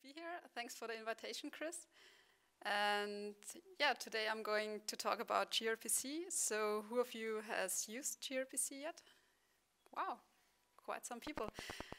be here. Thanks for the invitation, Chris. And yeah, today I'm going to talk about gRPC. So who of you has used gRPC yet? Wow, quite some people.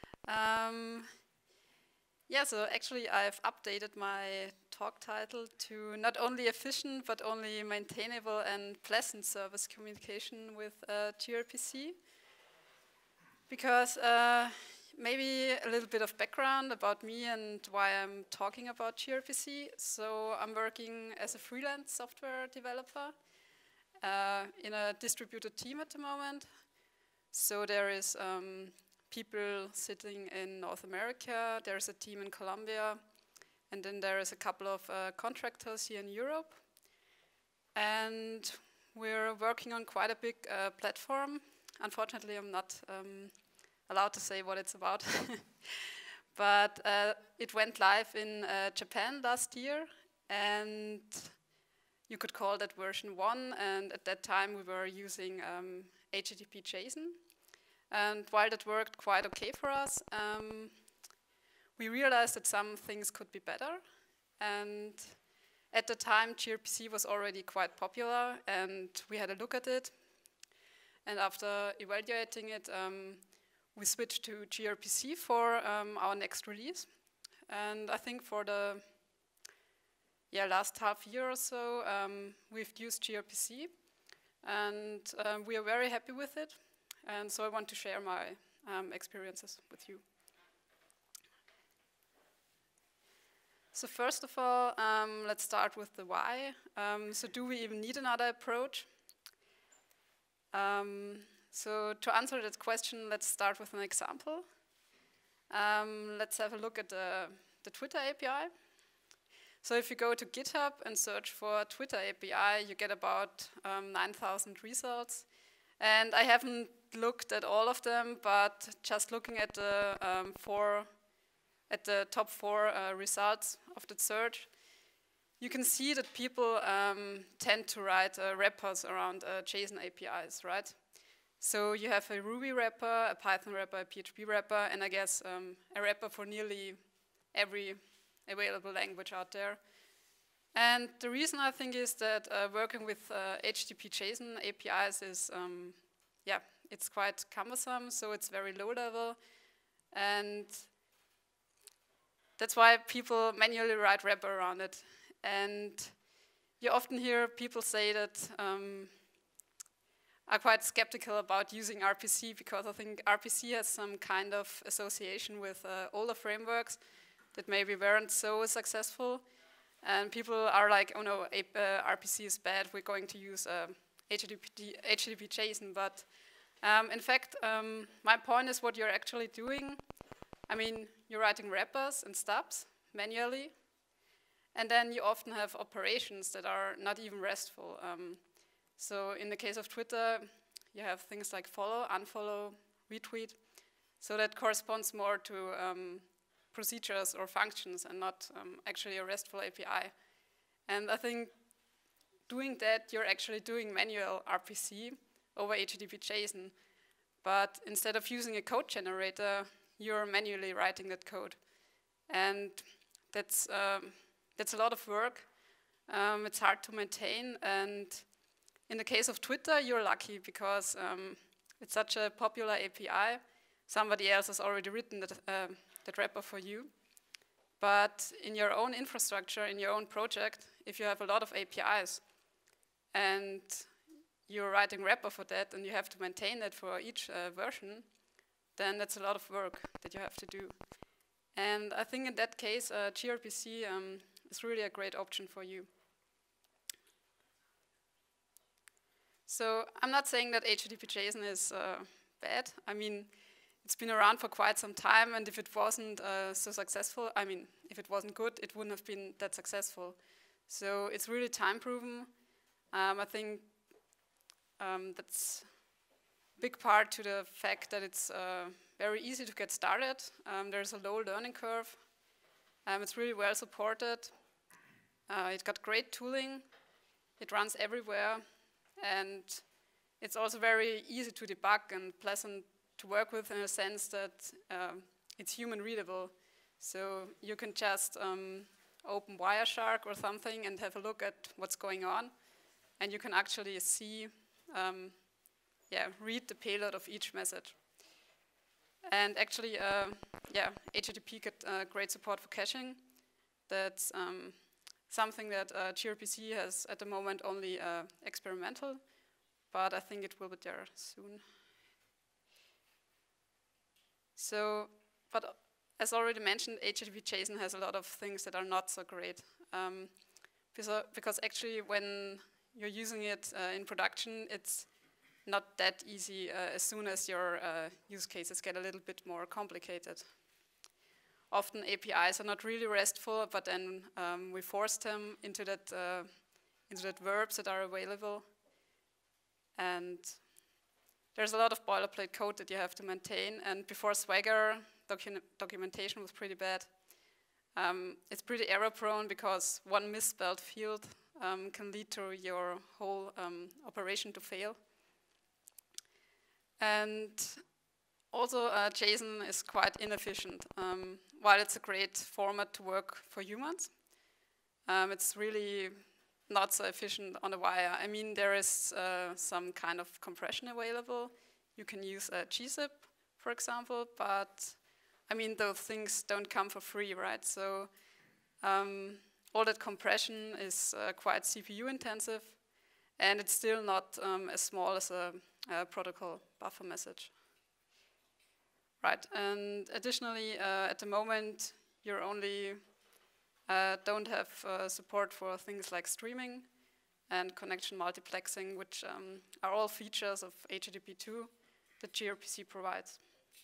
Yeah, so actually I've updated my talk title to not only efficient, but only maintainable and pleasant service communication with gRPC. Because maybe a little bit of background about me and why I'm talking about gRPC. So I'm working as a freelance software developer in a distributed team at the moment. So there is people sitting in North America, there's a team in Colombia, and then there is a couple of contractors here in Europe. And we're working on quite a big platform. Unfortunately, I'm not allowed to say what it's about. But it went live in Japan last year, and you could call that version 1, and at that time we were using HTTP JSON. And while that worked quite okay for us, we realized that some things could be better. And at the time, gRPC was already quite popular, and we had a look at it. And after evaluating it, we switched to gRPC for our next release. And I think for the last half year or so, we've used gRPC, and we are very happy with it. And so I want to share my experiences with you. So first of all, let's start with the why. So do we even need another approach? So to answer that question, let's start with an example. Let's have a look at the Twitter API. So if you go to GitHub and search for Twitter API, you get about 9,000 results. And I haven't looked at all of them, but just looking at the top four results of the search, you can see that people tend to write wrappers around JSON APIs, right? So you have a Ruby wrapper, a Python wrapper, a PHP wrapper, and I guess a wrapper for nearly every available language out there. And the reason I think is that working with HTTP JSON APIs is, it's quite cumbersome, so it's very low level. And that's why people manually write wrapper around it. And you often hear people say that are quite skeptical about using RPC because I think RPC has some kind of association with older frameworks that maybe weren't so successful. And people are like, oh no, RPC is bad, we're going to use HTTP JSON. But in fact, my point is what you're actually doing. I mean, you're writing wrappers and stubs manually. And then you often have operations that are not even RESTful. So in the case of Twitter, you have things like follow, unfollow, retweet. So that corresponds more to procedures or functions and not actually a RESTful API. And I think doing that, you're actually doing manual RPC over HTTP JSON. But instead of using a code generator, you're manually writing that code. And that's a lot of work. It's hard to maintain. And in the case of Twitter, you're lucky because it's such a popular API. Somebody else has already written that wrapper for you. But in your own infrastructure, in your own project, if you have a lot of APIs and you're writing wrapper for that and you have to maintain that for each version, then that's a lot of work that you have to do. And I think in that case, gRPC is really a great option for you. So I'm not saying that HTTP JSON is bad. I mean, it's been around for quite some time, and if it wasn't so successful, I mean, if it wasn't good, it wouldn't have been that successful. So it's really time-proven. I think that's a big part to the fact that it's very easy to get started. There's a low learning curve. It's really well supported. It got great tooling. It runs everywhere. And it's also very easy to debug and pleasant to work with in a sense that it's human readable. So you can just open Wireshark or something and have a look at what's going on, and you can actually see, read the payload of each message. And actually, HTTP get great support for caching. That's something that gRPC has at the moment only experimental, but I think it will be there soon. So, but as already mentioned, HTTP JSON has a lot of things that are not so great. Because actually when you're using it in production, it's not that easy as soon as your use cases get a little bit more complicated. Often APIs are not really RESTful, but then we force them into that verbs that are available. And there's a lot of boilerplate code that you have to maintain, and before Swagger, documentation was pretty bad. It's pretty error prone because one misspelled field can lead to your whole operation to fail. And also JSON is quite inefficient. While it's a great format to work for humans, it's really not so efficient on the wire. I mean, there is some kind of compression available. You can use a gzip, for example, but I mean, those things don't come for free, right? So all that compression is quite CPU intensive, and it's still not as small as a protocol buffer message. Right, and additionally, at the moment, you're only don't have support for things like streaming and connection multiplexing, which are all features of HTTP2 that gRPC provides.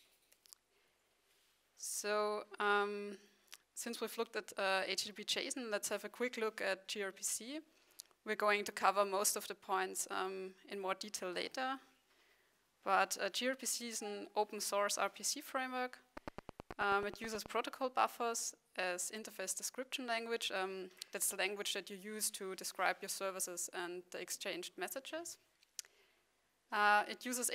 So since we've looked at HTTP JSON, let's have a quick look at gRPC. We're going to cover most of the points in more detail later. But gRPC is an open source RPC framework. It uses protocol buffers as interface description language. That's the language that you use to describe your services and the exchanged messages. It uses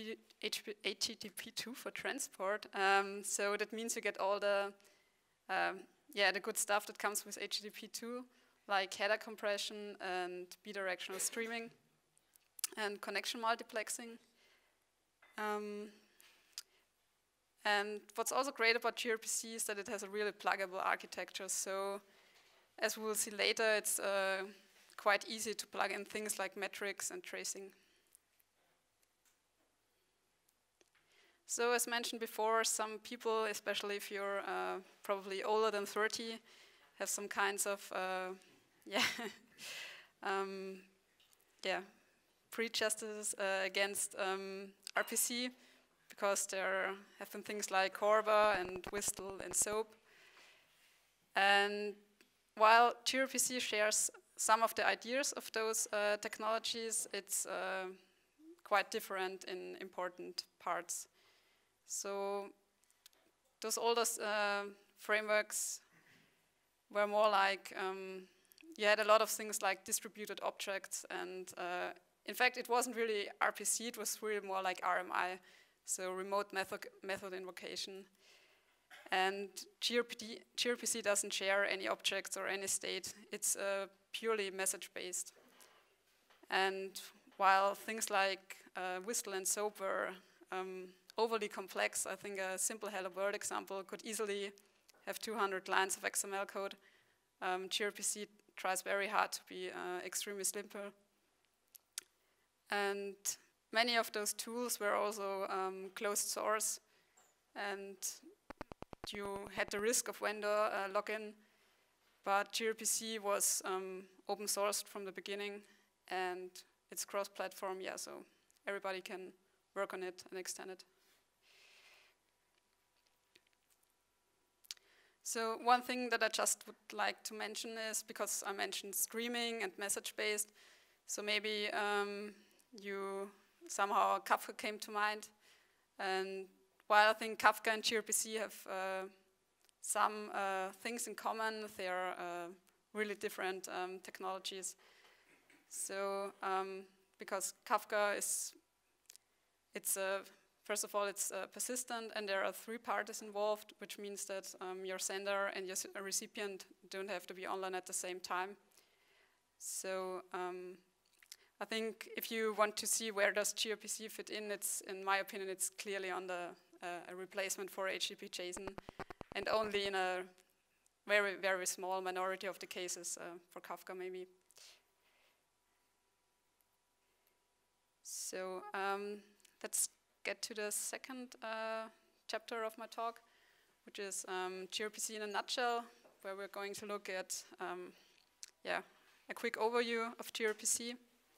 HTTP2 for transport. So that means you get all the good stuff that comes with HTTP2, like header compression and bidirectional streaming and connection multiplexing. And what's also great about gRPC is that it has a really pluggable architecture. So as we will see later, it's quite easy to plug in things like metrics and tracing. So as mentioned before, some people, especially if you're probably older than 30, have some kinds of prejudices against RPC, because there have been things like Corba and WSDL and SOAP. And while gRPC shares some of the ideas of those technologies, it's quite different in important parts. So those older frameworks were more like, you had a lot of things like distributed objects, and in fact, it wasn't really RPC, it was really more like RMI, so remote method invocation. And gRPC doesn't share any objects or any state. It's purely message-based. And while things like WSDL and SOAP were overly complex, I think a simple Hello World example could easily have 200 lines of XML code. gRPC tries very hard to be extremely simple. And many of those tools were also closed source, and you had the risk of vendor login, but gRPC was open sourced from the beginning, and it's cross-platform, so everybody can work on it and extend it. So one thing that I just would like to mention is, because I mentioned streaming and message-based, so maybe somehow Kafka came to mind. And while I think Kafka and gRPC have some things in common, they are really different technologies. So because Kafka it's a First of all, it's persistent, and there are 3 parties involved, which means that your sender and your recipient don't have to be online at the same time. So I think if you want to see where does gRPC fit in my opinion, it's clearly on the a replacement for HTTP JSON, and only in a very, very small minority of the cases for Kafka maybe. So let's get to the second chapter of my talk, which is gRPC in a nutshell, where we're going to look at a quick overview of gRPC.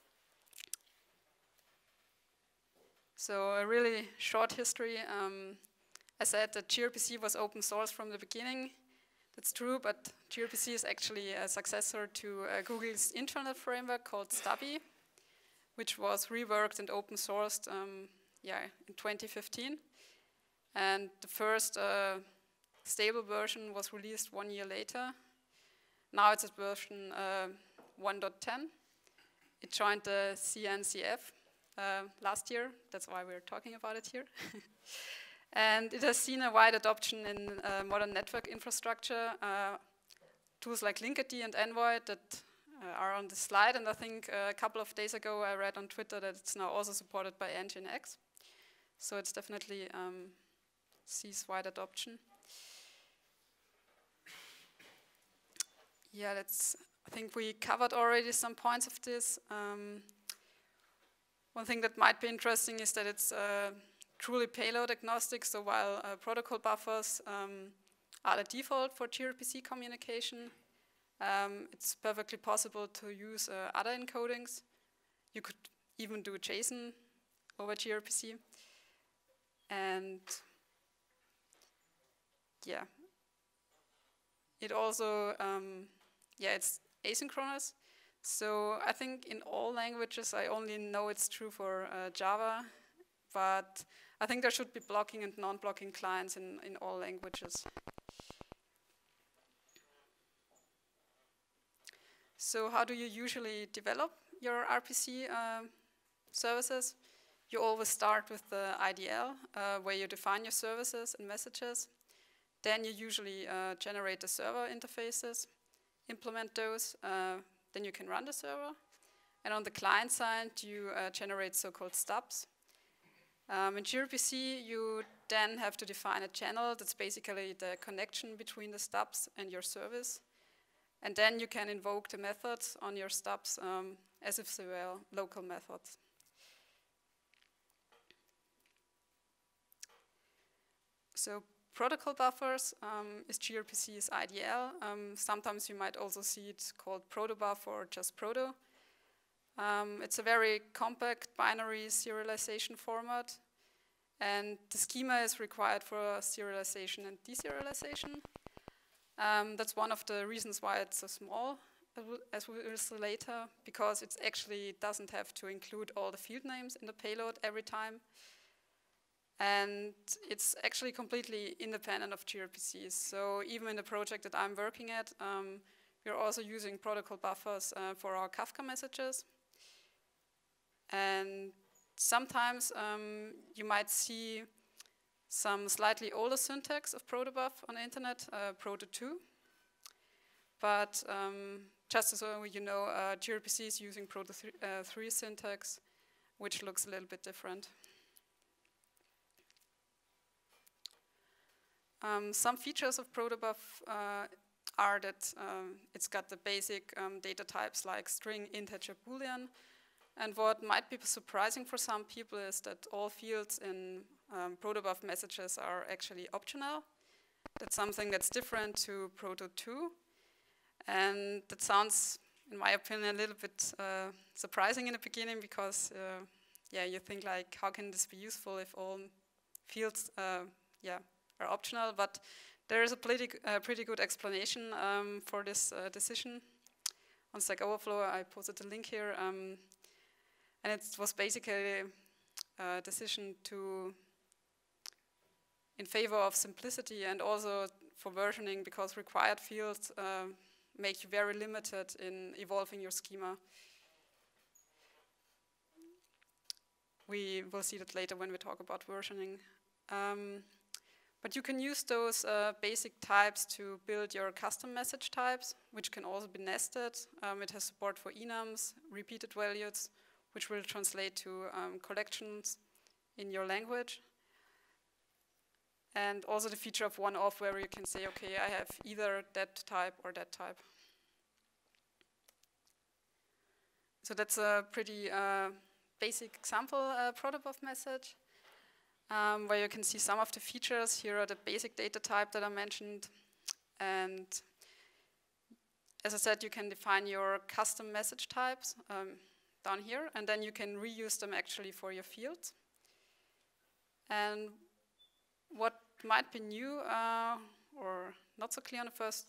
So a really short history. I said that gRPC was open source from the beginning. That's true, but gRPC is actually a successor to Google's internal framework called Stubby, which was reworked and open sourced in 2015. And the first stable version was released 1 year later. Now it's at version 1.10. It joined the CNCF last year. That's why we're talking about it here. And it has seen a wide adoption in modern network infrastructure. Tools like Linkerd and Envoy that are on the slide. And I think a couple of days ago I read on Twitter that it's now also supported by Nginx. So it's definitely sees wide adoption. Yeah, I think we covered already some points of this. One thing that might be interesting is that it's truly payload agnostic. So while protocol buffers are the default for gRPC communication, it's perfectly possible to use other encodings. You could even do JSON over gRPC. And yeah, it also, it's asynchronous. So I think in all languages, I only know it's true for Java, but I think there should be blocking and non-blocking clients in all languages. So how do you usually develop your RPC services? You always start with the IDL, where you define your services and messages. Then you usually generate the server interfaces, implement those, then you can run the server. And on the client side, you generate so-called stubs. In gRPC, you then have to define a channel that's basically the connection between the stubs and your service. And then you can invoke the methods on your stubs as if they were local methods. So protocol buffers is gRPC's IDL. Sometimes you might also see it called protobuf or just proto. It's a very compact binary serialization format, and the schema is required for serialization and deserialization. That's one of the reasons why it's so small, as we will see later, because it actually doesn't have to include all the field names in the payload every time. And it's actually completely independent of gRPCs. So even in the project that I'm working at, we're also using protocol buffers for our Kafka messages. And sometimes you might see some slightly older syntax of protobuf on the internet, proto2. But just so you know, gRPC is using proto3 syntax, which looks a little bit different. Some features of protobuf are that it's got the basic data types like string, integer, boolean. And what might be surprising for some people is that all fields in protobuf messages are actually optional. That's something that's different to proto2. And that sounds, in my opinion, a little bit surprising in the beginning because, you think like, how can this be useful if all fields, are optional? But there is a pretty good explanation for this decision. On Stack Overflow, I posted a link here. And it was basically a decision in favor of simplicity and also for versioning, because required fields make you very limited in evolving your schema. We will see that later when we talk about versioning. But you can use those basic types to build your custom message types, which can also be nested. It has support for enums, repeated values, which will translate to collections in your language. And also the feature of one-off, where you can say, okay, I have either that type or that type. So that's a pretty basic example protobuf message, where you can see some of the features. Here are the basic data type that I mentioned. And as I said, you can define your custom message types down here, and then you can reuse them actually for your fields. And what might be new or not so clear on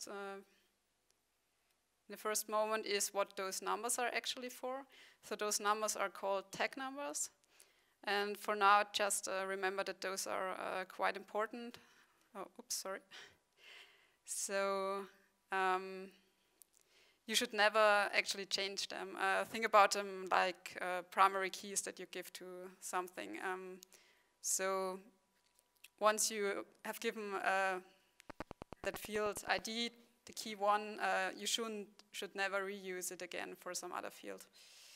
the first moment is what those numbers are actually for. So those numbers are called tag numbers. And for now, just remember that those are quite important. Oh, oops, sorry. So you should never actually change them. Think about them like primary keys that you give to something. So once you have given that field ID, the key one, you should never reuse it again for some other field.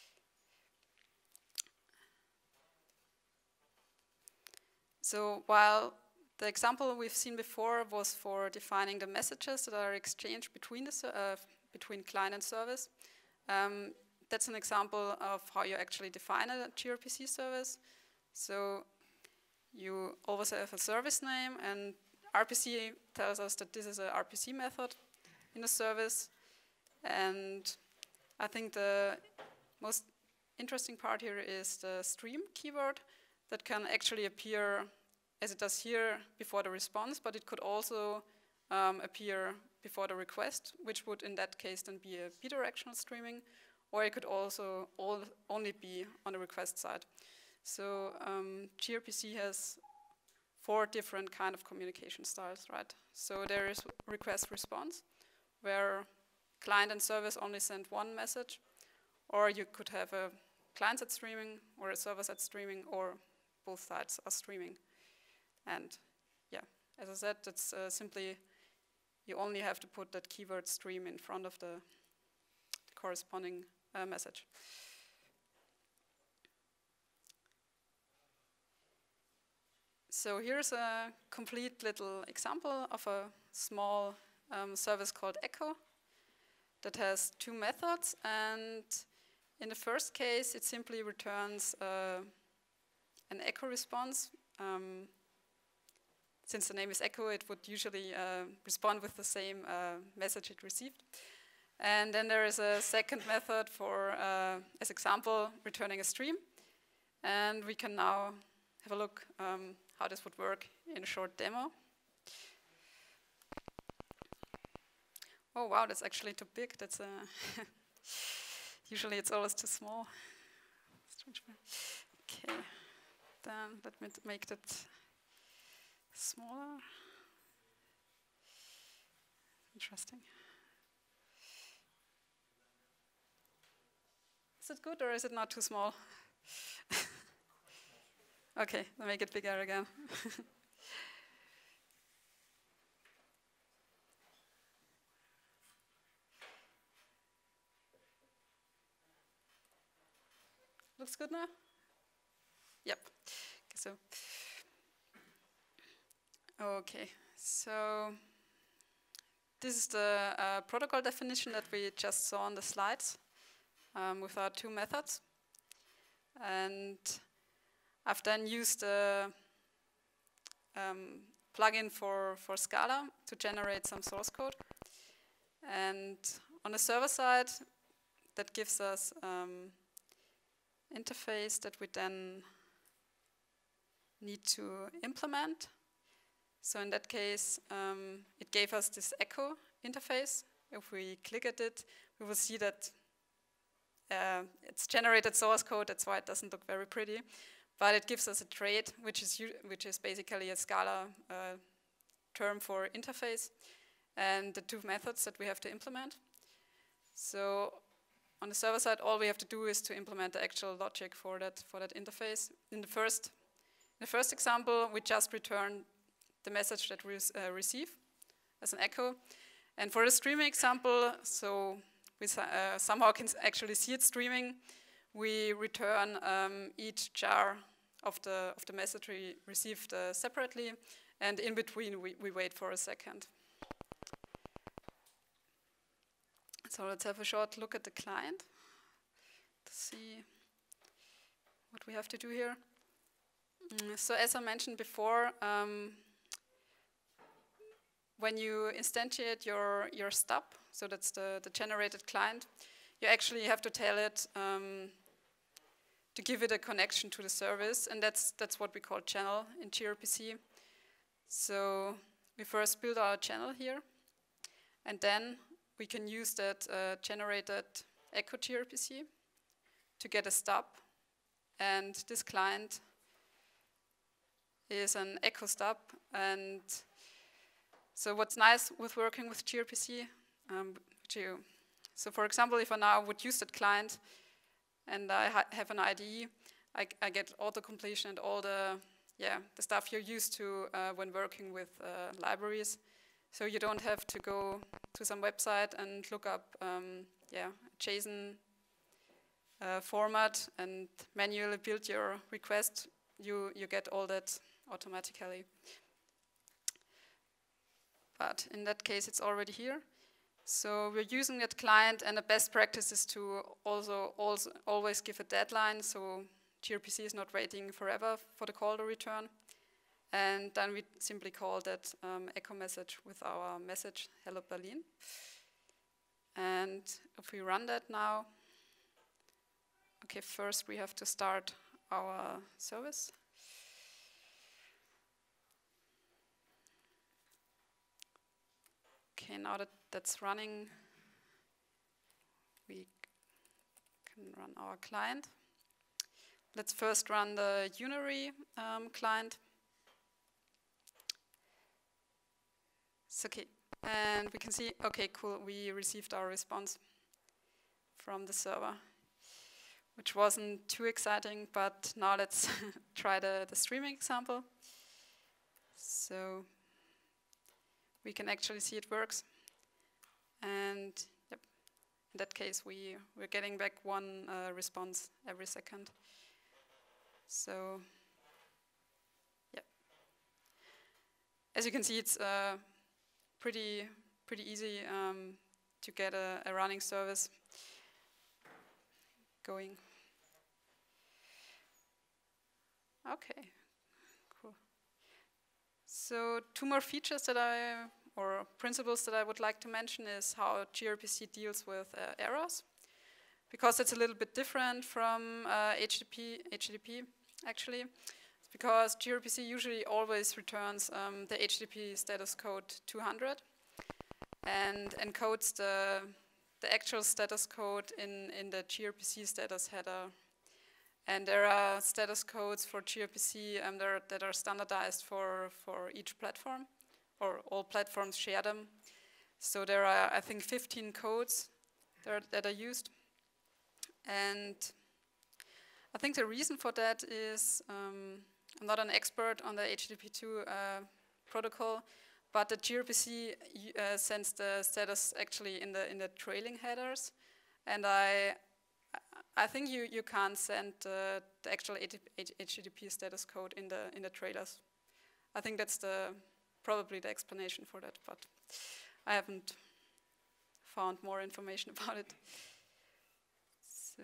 So while the example we've seen before was for defining the messages that are exchanged between client and service, that's an example of how you actually define a gRPC service. So you always have a service name, and RPC tells us that this is a RPC method in a service. And I think the most interesting part here is the stream keyword that can actually appear, as it does here, before the response, but it could also appear before the request, which would in that case then be a bidirectional streaming, or it could also only be on the request side. So gRPC has 4 different kind of communication styles, right? So there is request response, where client and service only send one message, or you could have a client-side streaming or a server-side streaming, or both sides are streaming. And yeah, as I said, that's simply, you only have to put that keyword stream in front of the corresponding message. So here's a complete little example of a small service called Echo that has 2 methods. And in the first case, it simply returns an echo response. Since the name is Echo, it would usually respond with the same message it received. And then there is a second method for, as example, returning a stream. And we can now have a look how this would work in a short demo. Oh wow, that's actually too big. That's usually it's always too small. Okay, then let me make that smaller. Interesting. Is it good or is it not too small? Okay, I'll make it bigger again. Looks good now? Yep. Okay, so this is the protocol definition that we just saw on the slides with our 2 methods. And I've then used a plugin for Scala to generate some source code. And on the server side, that gives us interface that we then need to implement. So in that case, it gave us this echo interface. If we click at it, we will see that it's generated source code. That's why it doesn't look very pretty. But it gives us a trait, which is basically a Scala term for interface, and the 2 methods that we have to implement. So on the server side, all we have to do is to implement the actual logic for that interface. In the first example, we just return the message that we receive as an echo. And for the streaming example, so we somehow can actually see it streaming, we return each jar of the message we received separately, and in between we wait for a second. So let's have a short look at the client to see what we have to do here. So as I mentioned before, when you instantiate your stub, so that's the generated client, you actually have to tell it to give it a connection to the service, and that's what we call channel in gRPC. So we first build our channel here, and then we can use that generated echo gRPC to get a stub, and this client is an echo stub. And so what's nice with working with gRPC, so for example, if I now would use that client and I have an IDE, I get auto-completion and all the stuff you're used to when working with libraries. So you don't have to go to some website and look up JSON format and manually build your request. You get all that automatically. But in that case, it's already here. So we're using that client, and the best practice is to also always give a deadline, so gRPC is not waiting forever for the call to return. And then we simply call that echo message with our message, hello Berlin. And if we run that now, okay, first we have to start our service. Okay, now that that's running, we can run our client. Let's first run the Unary client. It's okay, and we can see, okay, cool, we received our response from the server, which wasn't too exciting, but now let's try the streaming example. So we can actually see it works, and yep, in that case we're getting back one response every second. So yeah, as you can see, it's pretty easy to get a running service going. Okay, cool. So two more features or principles that I would like to mention is how gRPC deals with errors, because it's a little bit different from HTTP actually. It's because gRPC usually always returns the HTTP status code 200 and encodes the actual status code in the gRPC status header. And there are status codes for gRPC that are standardized for each platform, or all platforms share them. So there are, I think, 15 codes that are used. And I think the reason for that is, I'm not an expert on the HTTP2 protocol, but the gRPC sends the status actually in the trailing headers, and I think you can't send the actual HTTP status code in the trailers. I think that's probably the explanation for that, but I haven't found more information about it. So.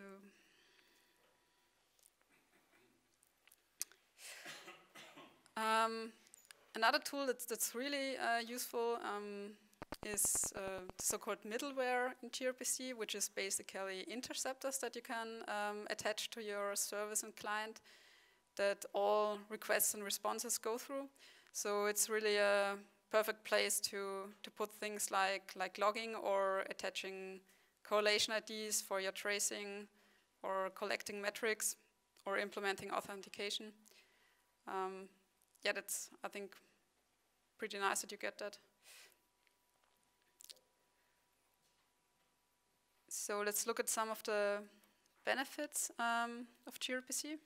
Another tool that's really useful is the so-called middleware in gRPC, which is basically interceptors that you can attach to your service and client that all requests and responses go through. So it's really a perfect place to put things like logging or attaching correlation IDs for your tracing, or collecting metrics, or implementing authentication. Yeah, that's, I think, pretty nice that you get that. So let's look at some of the benefits of gRPC.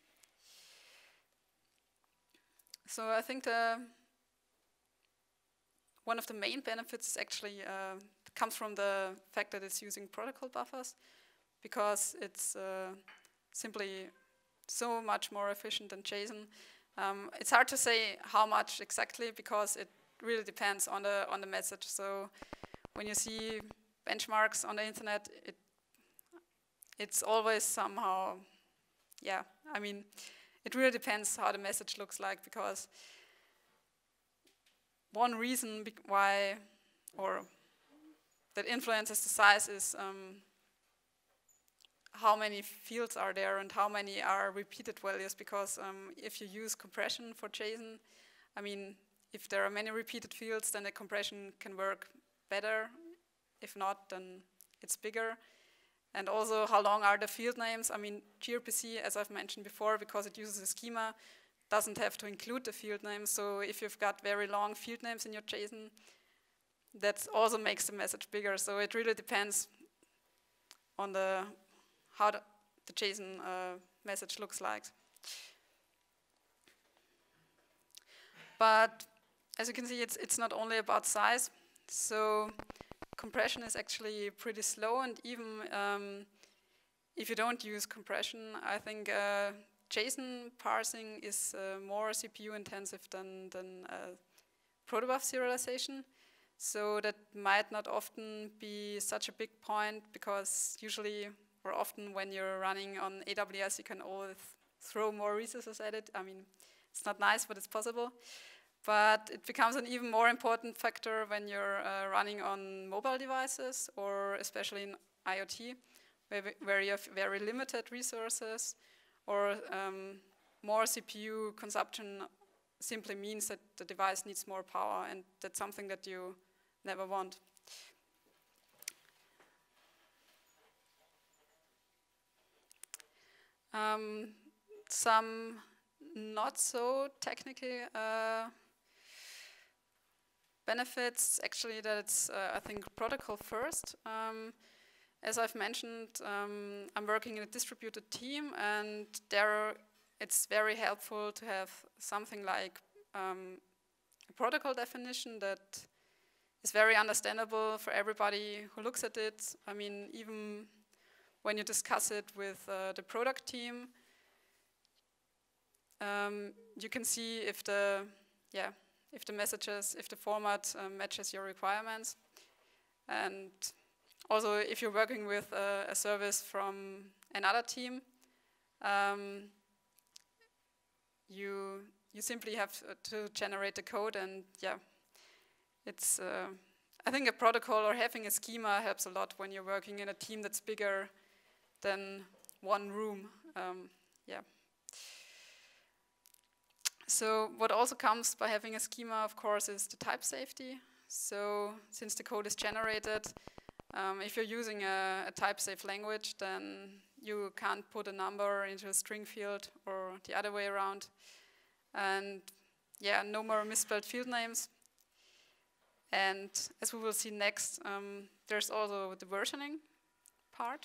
So I think one of the main benefits is actually comes from the fact that it's using protocol buffers, because it's simply so much more efficient than JSON. It's hard to say how much exactly, because it really depends on the message. So when you see benchmarks on the internet, it's always somehow, yeah, I mean, it really depends how the message looks like, because one reason why, or that influences the size, is how many fields are there and how many are repeated values, because if you use compression for JSON, I mean, if there are many repeated fields, then the compression can work better. If not, then it's bigger. And also, how long are the field names? I mean, gRPC, as I've mentioned before, because it uses a schema, doesn't have to include the field names. So if you've got very long field names in your JSON, that also makes the message bigger. So it really depends on how the JSON message looks like. But as you can see, it's not only about size. So compression is actually pretty slow, and even if you don't use compression, I think JSON parsing is more CPU intensive than protobuf serialization. So that might not often be such a big point, because usually or often when you're running on AWS, you can always throw more resources at it. I mean, it's not nice, but it's possible. But it becomes an even more important factor when you're running on mobile devices, or especially in IoT, where you have very limited resources, or more CPU consumption simply means that the device needs more power, and that's something that you never want. Some not so technical benefits, actually, that it's, I think, protocol first. As I've mentioned, I'm working in a distributed team, and there it's very helpful to have something like a protocol definition that is very understandable for everybody who looks at it. I mean, even when you discuss it with the product team, you can see if the messages, if the format matches your requirements. And also, if you're working with a service from another team, you simply have to generate the code, and yeah, it's. I think a protocol or having a schema helps a lot when you're working in a team that's bigger than one room. Yeah. So what also comes by having a schema, of course, is the type safety. So since the code is generated, if you're using a type-safe language, then you can't put a number into a string field or the other way around. And yeah, no more misspelled field names. And as we will see next, there's also the versioning part.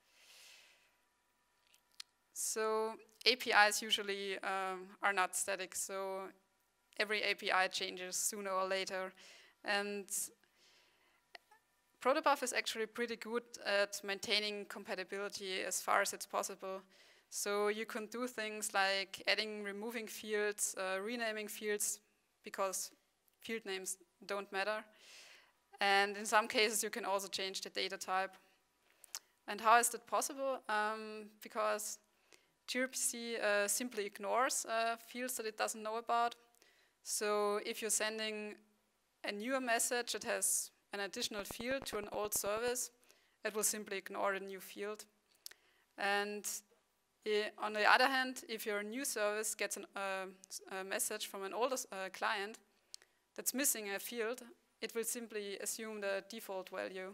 So APIs usually are not static, so every API changes sooner or later. And protobuf is actually pretty good at maintaining compatibility as far as it's possible. So you can do things like adding, removing fields, renaming fields, because field names don't matter. And in some cases, you can also change the data type. And how is that possible? Because gRPC simply ignores fields that it doesn't know about. So if you're sending a newer message that has an additional field to an old service, it will simply ignore the new field. And on the other hand, if your new service gets a message from an older client that's missing a field, it will simply assume the default value.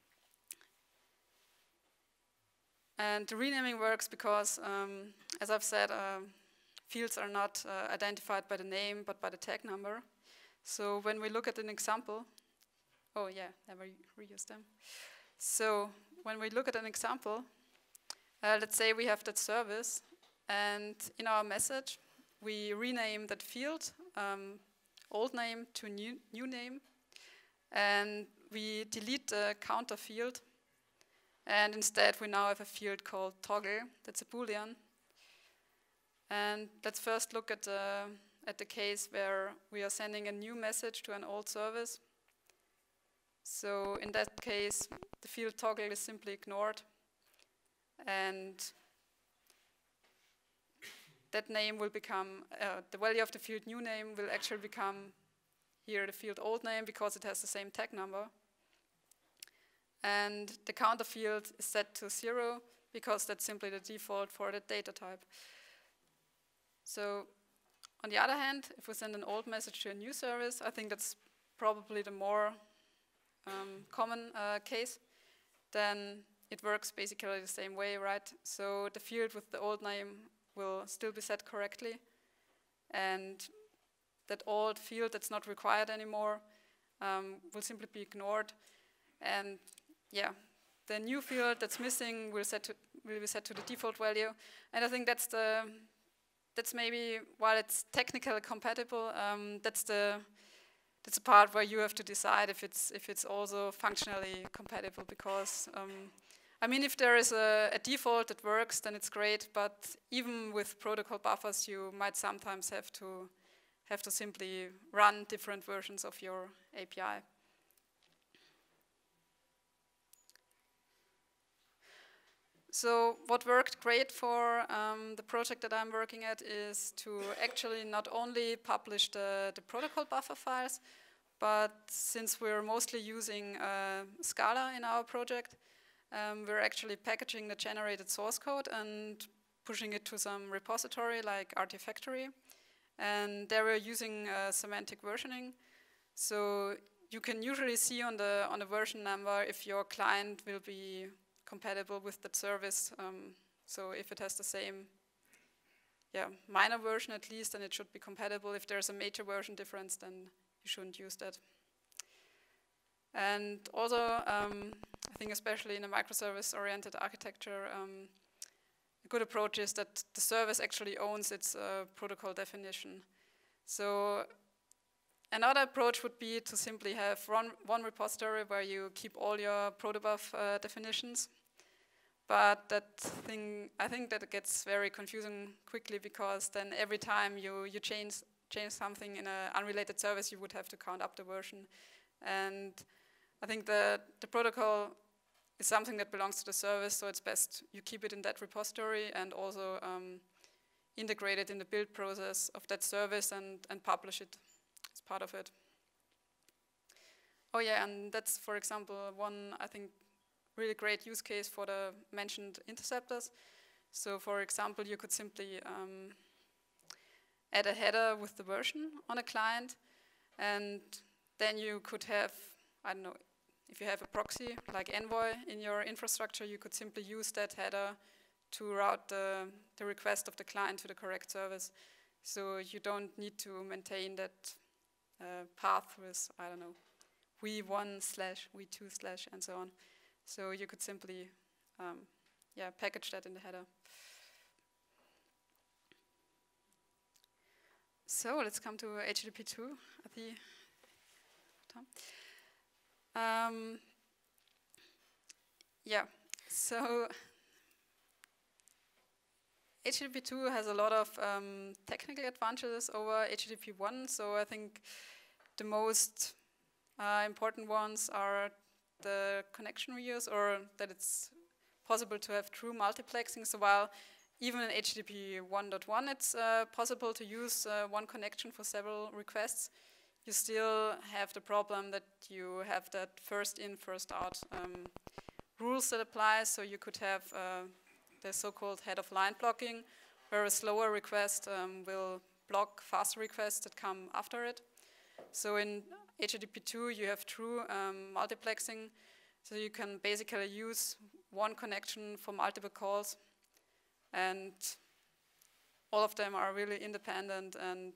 And the renaming works because, as I've said, fields are not identified by the name, but by the tag number. So when we look at an example, oh yeah, never reuse them. So when we look at an example, let's say we have that service, and in our message, we rename that field, old name to new name, and we delete the counter field, and instead we now have a field called toggle, that's a Boolean. And let's first look at the case where we are sending a new message to an old service. So in that case, the field toggle is simply ignored, and that name will become, the value of the field new name will actually become here the field old name because it has the same tag number. And the counter field is set to 0 because that's simply the default for the data type. So on the other hand, if we send an old message to a new service, I think that's probably the more common case, then it works basically the same way, right? So the field with the old name will still be set correctly, and that old field that's not required anymore will simply be ignored, and yeah, the new field that's missing will be set to the default value, and I think that's maybe, while it's technically compatible, that's the part where you have to decide if it's also functionally compatible, because I mean, if there is a default that works, then it's great, but even with protocol buffers, you might sometimes have to simply run different versions of your API. So what worked great for the project that I'm working at is to actually not only publish the protocol buffer files, but since we're mostly using Scala in our project, we're actually packaging the generated source code and pushing it to some repository like Artifactory. And there we're using semantic versioning. So you can usually see on the version number if your client will be compatible with that service. So if it has the same minor version at least, then it should be compatible. If there's a major version difference, then you shouldn't use that. And also, I think especially in a microservice-oriented architecture, a good approach is that the service actually owns its protocol definition. So another approach would be to simply have one repository where you keep all your protobuf definitions. But I think that it gets very confusing quickly, because then every time you change something in an unrelated service, you would have to count up the version. And I think the protocol is something that belongs to the service, so it's best you keep it in that repository and also integrate it in the build process of that service and publish it as part of it. Oh yeah, and that's, for example, one, I think, really great use case for the mentioned interceptors. So for example, you could simply add a header with the version on a client, and then you could have, I don't know, if you have a proxy like Envoy in your infrastructure, you could simply use that header to route the request of the client to the correct service. So you don't need to maintain that path with, I don't know, v1/v2/ and so on. So you could simply package that in the header. So let's come to HTTP 2 at the time. So HTTP 2 has a lot of technical advantages over HTTP 1. So I think the most important ones are the connection reuse, or that it's possible to have true multiplexing. So while even in HTTP 1.1 it's possible to use one connection for several requests, you still have the problem that you have that first in, first out rules that apply. So you could have the so-called head of line blocking, where a slower request will block faster requests that come after it. So in HTTP 2 you have true multiplexing, so you can basically use one connection for multiple calls, and all of them are really independent, and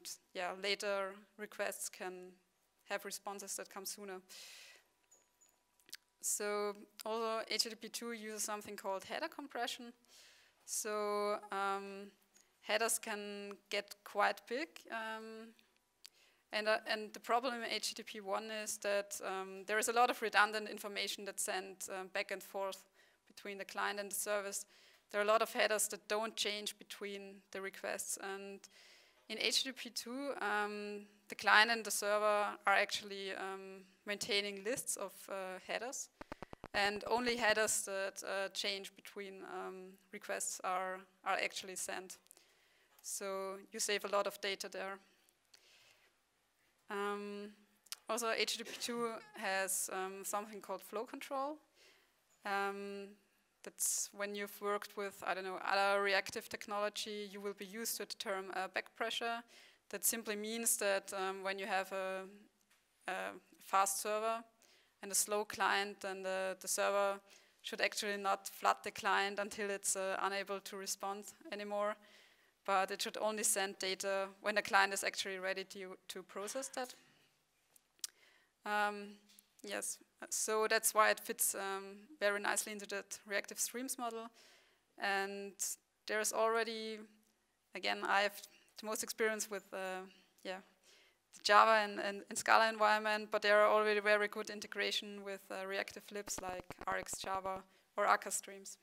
later requests can have responses that come sooner. So also HTTP2 uses something called header compression. So headers can get quite big. And the problem in HTTP1 is that there is a lot of redundant information that's sent back and forth between the client and the service. There are a lot of headers that don't change between the requests. And in HTTP2, the client and the server are actually maintaining lists of headers. And only headers that change between requests are actually sent. So you save a lot of data there. Also, HTTP2 has something called flow control. That's when you've worked with, I don't know, other reactive technology, you will be used to the term back pressure. That simply means that when you have a fast server and a slow client, then the server should actually not flood the client until it's unable to respond anymore. But it should only send data when the client is actually ready to process that. Yes, so that's why it fits very nicely into that reactive streams model. And there's already, again, I have the most experience with the Java and Scala environment, but there are already very good integration with reactive libs like RxJava or Akka streams.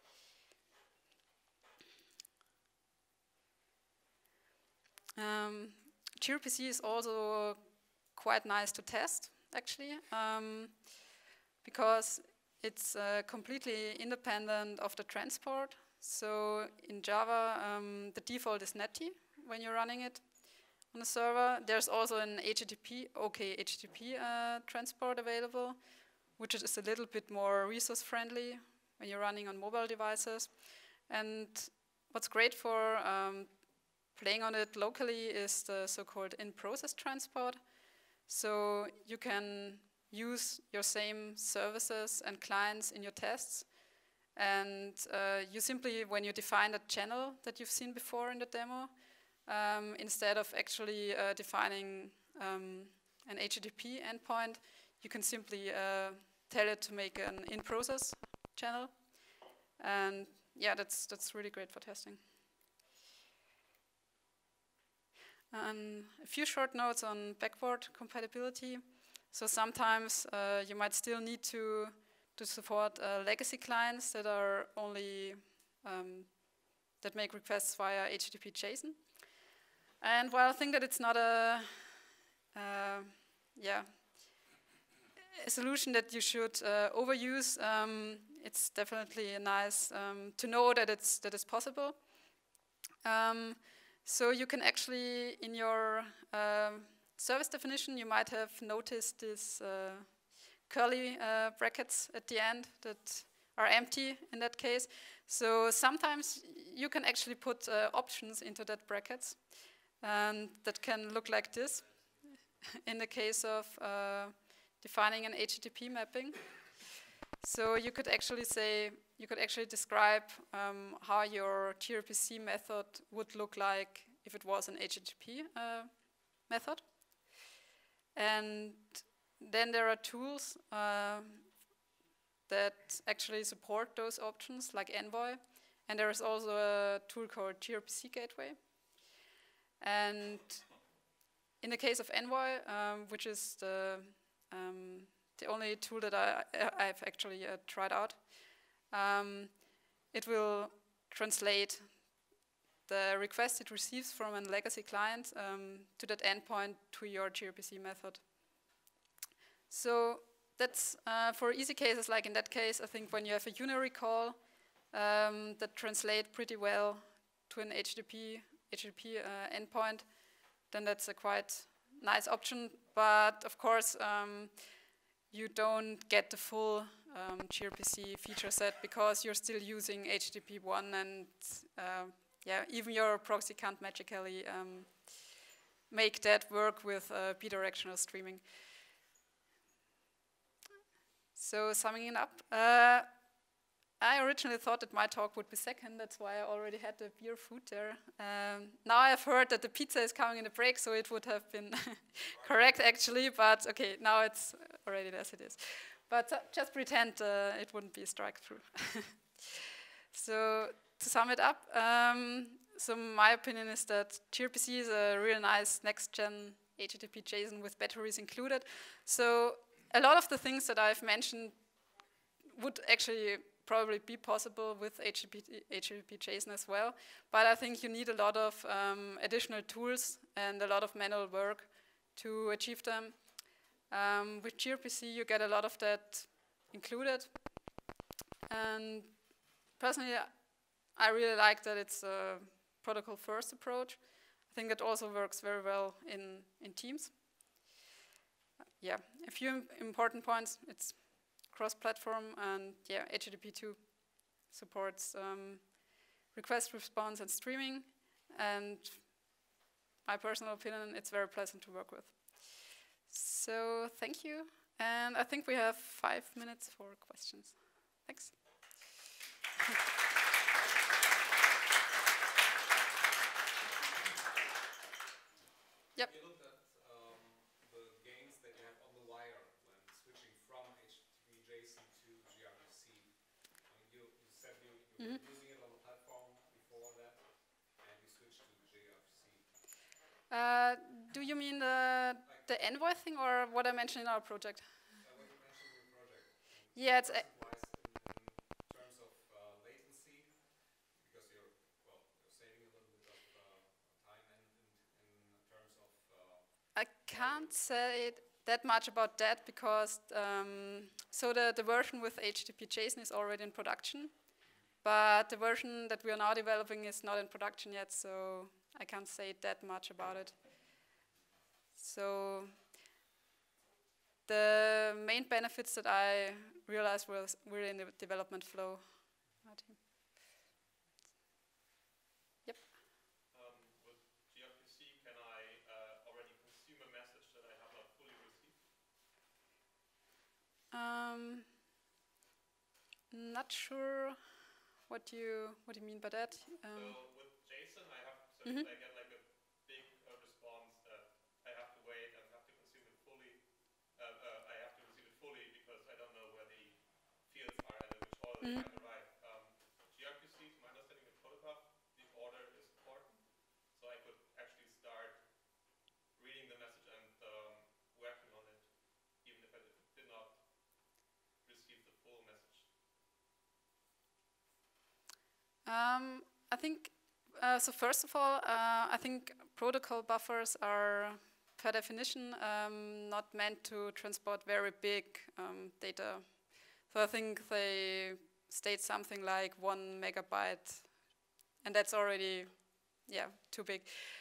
gRPC is also quite nice to test, actually, because it's completely independent of the transport. So in Java, the default is netty when you're running it on the server. There's also an HTTP transport available, which is a little bit more resource friendly when you're running on mobile devices. And what's great for playing on it locally is the so-called in-process transport. So you can use your same services and clients in your tests. And you simply, when you define a channel that you've seen before in the demo, instead of actually defining an HTTP endpoint, you can simply tell it to make an in-process channel. And yeah, that's really great for testing. A few short notes on backward compatibility. So sometimes you might still need to support legacy clients that are only that make requests via HTTP JSON. And while I think that it's not a solution that you should overuse, it's definitely nice to know that it's possible. So you can actually, in your service definition, you might have noticed this curly brackets at the end that are empty in that case. So sometimes you can actually put options into that brackets, and that can look like this in the case of defining an HTTP mapping. So you could actually say, you could actually describe how your gRPC method would look like if it was an HTTP method. And then there are tools that actually support those options, like Envoy. And there is also a tool called gRPC Gateway. And in the case of Envoy, which is the only tool that I've actually tried out, it will translate the request it receives from a legacy client to that endpoint to your gRPC method. So that's for easy cases, like in that case, I think when you have a UNary call that translate pretty well to an HTTP endpoint, then that's a quite nice option. But of course, you don't get the full gRPC feature set because you're still using HTTP1, and even your proxy can't magically make that work with bidirectional streaming. So summing it up, I originally thought that my talk would be second. That's why I already had the beer food there. Now I've heard that the pizza is coming in the break, so it would have been correct actually. But okay, now it's already as it is. But just pretend it wouldn't be a strike through. So to sum it up, so my opinion is that gRPC is a real nice next-gen HTTP JSON with batteries included. So a lot of the things that I've mentioned would actually probably be possible with HTTP JSON as well. But I think you need a lot of additional tools and a lot of manual work to achieve them. With gRPC, you get a lot of that included. And personally, I really like that it's a protocol-first approach. I think that also works very well in Teams. Yeah, a few important points. It's cross-platform, and yeah, HTTP2 supports request response and streaming. And my personal opinion, it's very pleasant to work with. So thank you. And I think we have 5 minutes for questions. Thanks. Yep. You looked at the gains that you have on the wire when switching from HTTP JSON to gRPC. I mean, you said you were using it on the platform before that, and you switched to gRPC. Do you mean the Envoy thing or what I mentioned in our project? What you mentioned in the project. Yeah, it's in terms of latency, because you're saving a little bit of time, and in terms of I can't say that much about that because so the version with HTTP JSON is already in production, but the version that we are now developing is not in production yet, so I can't say that much about it. So the main benefits that I realized were in the development flow. Yep. With gRPC, can I already consume a message that I have not fully received? Not sure what you mean by that. So with JSON, I have I get like a big response that I have to wait and have to consume it fully. I have to receive it fully because I don't know where the fields are and in which order they might arrive. gRPC, to my understanding, in protobuf, the order is important. So I could actually start reading the message and working on it, even if I did not receive the full message. I think, so first of all, I think protocol buffers are, per definition, not meant to transport very big data. So I think they state something like 1 megabyte, and that's already, yeah, too big.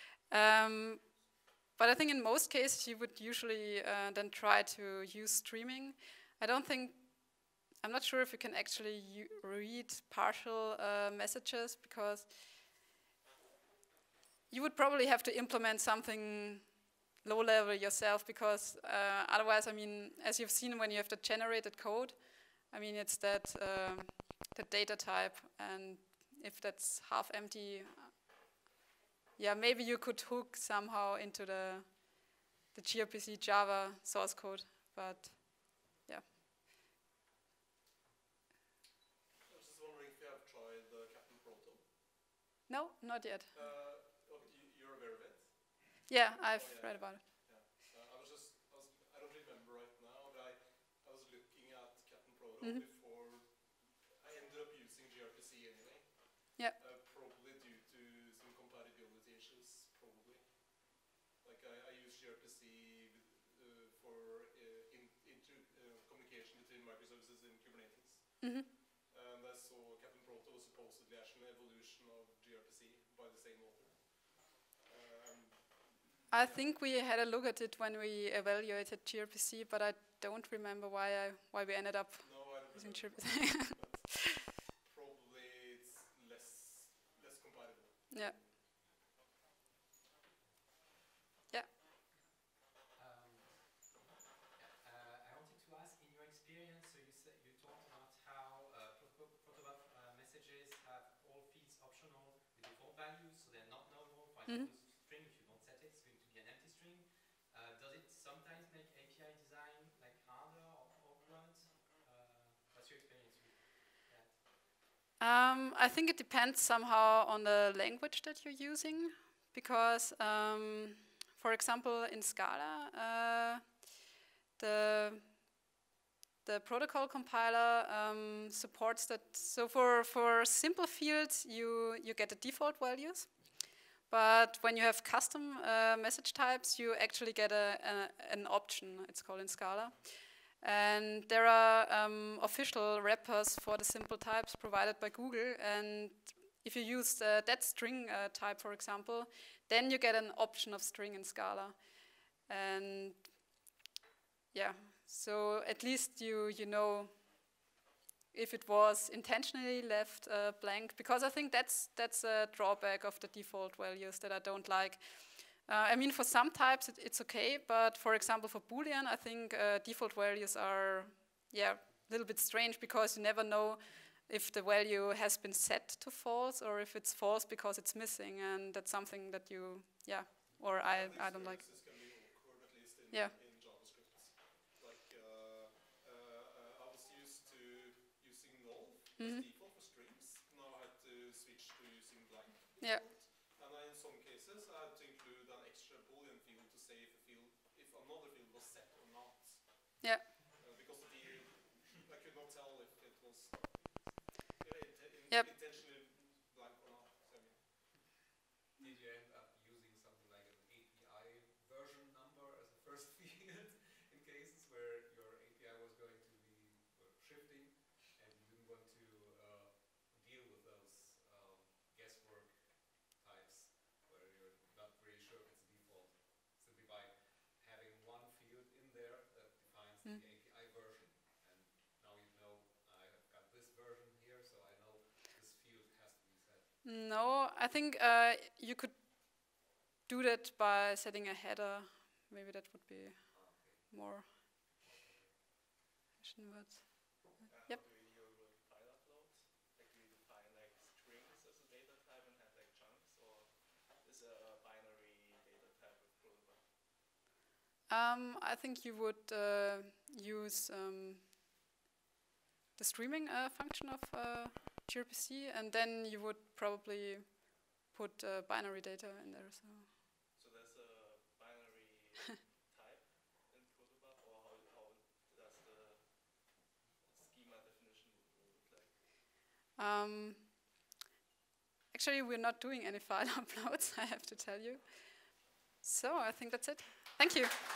But I think in most cases you would usually then try to use streaming. I'm not sure if you can actually read partial messages because you would probably have to implement something low level yourself because otherwise, I mean, as you've seen when you have the generated code, I mean, it's that the data type, and if that's half empty, yeah, maybe you could hook somehow into the gRPC Java source code, but yeah. I was just wondering if you have tried Captain Proto. No, not yet. You're aware of it? Yeah, I've read about it. Yeah. I don't remember right now, but I was looking at Captain Proto before I ended up using gRPC anyway. Yeah. Probably due to some compatibility issues, probably. Like I use gRPC for communication between microservices in Kubernetes. And I saw Captain Proto was supposedly actually an evolution of gRPC by the same author. I think we had a look at it when we evaluated gRPC, but I don't remember why we ended up using gRPC. Probably it's less compatible. Yeah. Yeah. I wanted to ask, in your experience, so you talked about how protobuf messages have all fields optional with default values, so they're not nullable. For example, string, if you don't set it, it's going to be an empty string. Does it sometimes make API design like harder or awkward? I think it depends somehow on the language that you're using, because, for example, in Scala, the protocol compiler supports that. So for simple fields, you get the default values. But when you have custom message types, you actually get an option, it's called in Scala. And there are official wrappers for the simple types provided by Google. And if you use that string type, for example, then you get an option of string in Scala. And yeah, so at least you know if it was intentionally left blank, because I think that's a drawback of the default values that I don't like. I mean, for some types it's okay, but for example for Boolean, I think default values are, a little bit strange, because you never know if the value has been set to false or if it's false because it's missing, and that's something that you, or I don't like. This can be awkward, at least in JavaScript. Like, I was used to using null as default for strings. Now I had to switch to using blank default. And in some cases, I had to include an extra Boolean field to say if another field was set or not. Yeah. Because I could not tell if it was intentionally blank or not. So, Did you end up using something like an API version number as a first field in cases where your API was going to be shifting and you didn't want to deal with those guesswork types where you're not really sure if it's a default, simply by having one field in there that defines the API version, and now you know I have got this version here, so I know this field has to be set. No, I think you could do that by setting a header. Maybe that would be more efficient words. Yep. How do you deal with file uploads? Like, do you define like strings as a data type and have like chunks, or is a binary data type with protobuf? I think you would use the streaming function of gRPC, and then you would probably put binary data in there. So there's a binary type in protobuf, or how does the schema definition look like? Actually, we're not doing any file uploads, I have to tell you. So I think that's it. Thank you.